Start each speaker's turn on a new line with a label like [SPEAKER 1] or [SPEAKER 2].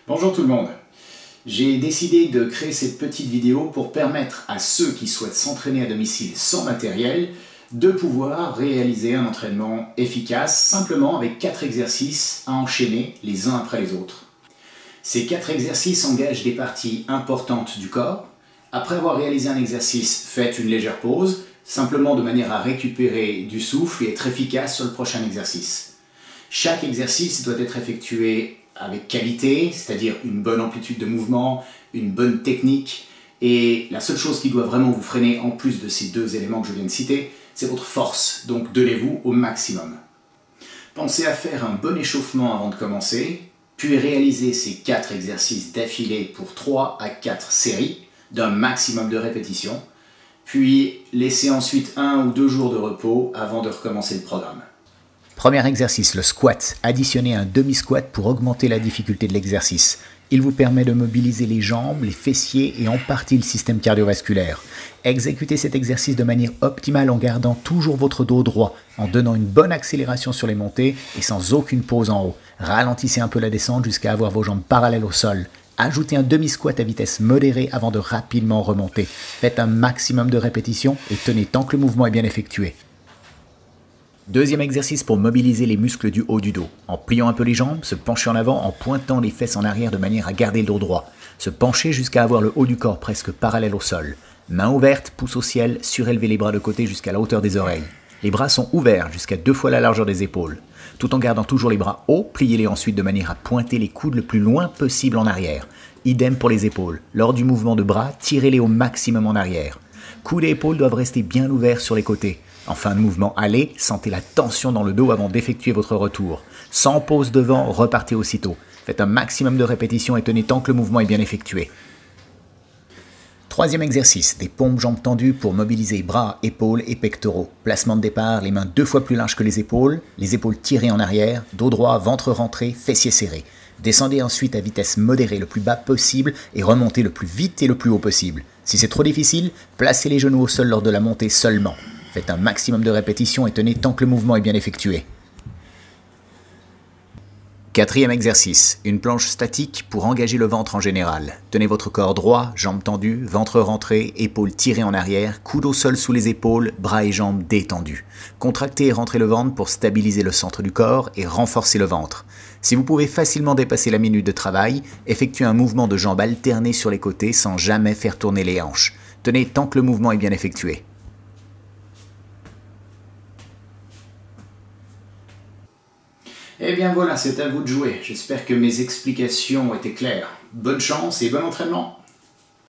[SPEAKER 1] Bonjour tout le monde. J'ai décidé de créer cette petite vidéo pour permettre à ceux qui souhaitent s'entraîner à domicile sans matériel de pouvoir réaliser un entraînement efficace simplement avec 4 exercices à enchaîner les uns après les autres. Ces 4 exercices engagent des parties importantes du corps. Après avoir réalisé un exercice, faites une légère pause, simplement de manière à récupérer du souffle et être efficace sur le prochain exercice. Chaque exercice doit être effectué avec qualité, c'est-à-dire une bonne amplitude de mouvement, une bonne technique, et la seule chose qui doit vraiment vous freiner, en plus de ces deux éléments que je viens de citer, c'est votre force, donc donnez-vous au maximum. Pensez à faire un bon échauffement avant de commencer, puis réaliser ces 4 exercices d'affilée pour 3 à 4 séries d'un maximum de répétitions, puis laissez ensuite 1 ou 2 jours de repos avant de recommencer le programme.
[SPEAKER 2] Premier exercice, le squat. Additionnez un demi-squat pour augmenter la difficulté de l'exercice. Il vous permet de mobiliser les jambes, les fessiers et en partie le système cardiovasculaire. Exécutez cet exercice de manière optimale en gardant toujours votre dos droit, en donnant une bonne accélération sur les montées et sans aucune pause en haut. Ralentissez un peu la descente jusqu'à avoir vos jambes parallèles au sol. Ajoutez un demi-squat à vitesse modérée avant de rapidement remonter. Faites un maximum de répétitions et tenez tant que le mouvement est bien effectué. Deuxième exercice pour mobiliser les muscles du haut du dos. En pliant un peu les jambes, se pencher en avant en pointant les fesses en arrière de manière à garder le dos droit. Se pencher jusqu'à avoir le haut du corps presque parallèle au sol. Main ouverte, pouce au ciel, surélevez les bras de côté jusqu'à la hauteur des oreilles. Les bras sont ouverts jusqu'à 2 fois la largeur des épaules. Tout en gardant toujours les bras hauts, pliez-les ensuite de manière à pointer les coudes le plus loin possible en arrière. Idem pour les épaules. Lors du mouvement de bras, tirez-les au maximum en arrière. Coudes et épaules doivent rester bien ouverts sur les côtés. En fin de mouvement, allez, sentez la tension dans le dos avant d'effectuer votre retour. Sans pause devant, repartez aussitôt. Faites un maximum de répétitions et tenez tant que le mouvement est bien effectué. Troisième exercice, des pompes jambes tendues pour mobiliser bras, épaules et pectoraux. Placement de départ, les mains 2 fois plus larges que les épaules tirées en arrière, dos droit, ventre rentré, fessiers serrés. Descendez ensuite à vitesse modérée le plus bas possible et remontez le plus vite et le plus haut possible. Si c'est trop difficile, placez les genoux au sol lors de la montée seulement. Faites un maximum de répétitions et tenez tant que le mouvement est bien effectué. Quatrième exercice, une planche statique pour engager le ventre en général. Tenez votre corps droit, jambes tendues, ventre rentré, épaules tirées en arrière, coude au sol sous les épaules, bras et jambes détendus. Contractez et rentrez le ventre pour stabiliser le centre du corps et renforcer le ventre. Si vous pouvez facilement dépasser la minute de travail, effectuez un mouvement de jambes alterné sur les côtés sans jamais faire tourner les hanches. Tenez tant que le mouvement est bien effectué.
[SPEAKER 1] Et bien voilà, c'est à vous de jouer. J'espère que mes explications ont été claires. Bonne chance et bon entraînement!